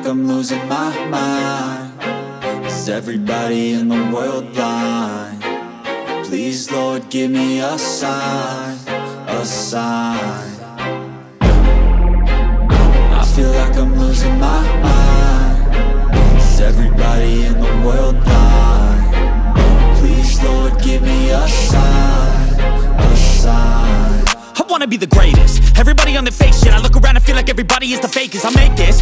I'm losing my mind. Is everybody in the world blind? Please, Lord, give me a sign, a sign. I feel like I'm losing my mind. Is everybody in the world blind? Please, Lord, give me a sign, a sign. I wanna be the greatest. Everybody on the fake shit. I look around and feel like everybody is the fakest. I make this.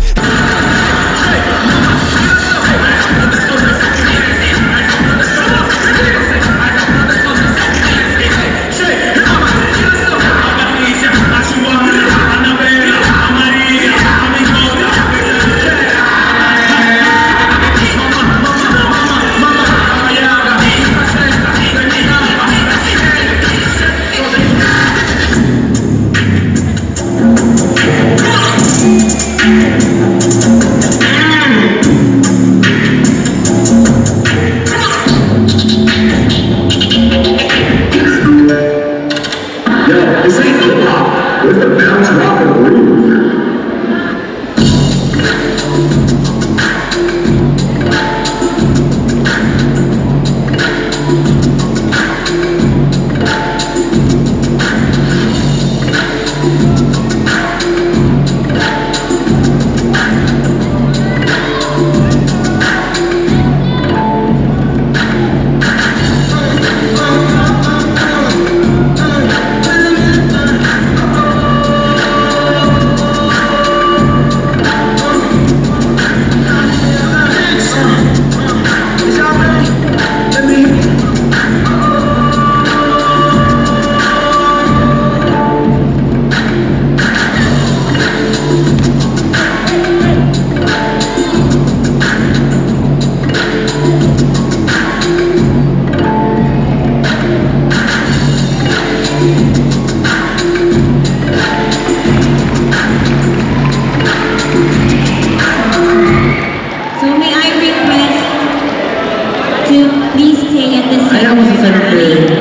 This ain't hip-hop. Where's the bounce, rock, and groove? Please stay at the center. I was a second grade.